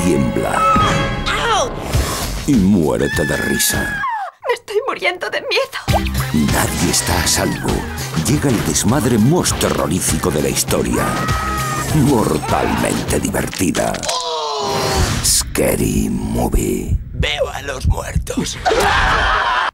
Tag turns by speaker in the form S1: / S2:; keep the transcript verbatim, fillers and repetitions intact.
S1: tiembla. Y muérete de risa.
S2: Me estoy muriendo de miedo.
S1: Nadie está a salvo. Llega el desmadre más terrorífico de la historia. Mortalmente divertida. Scary Movie.
S3: Veo a los muertos.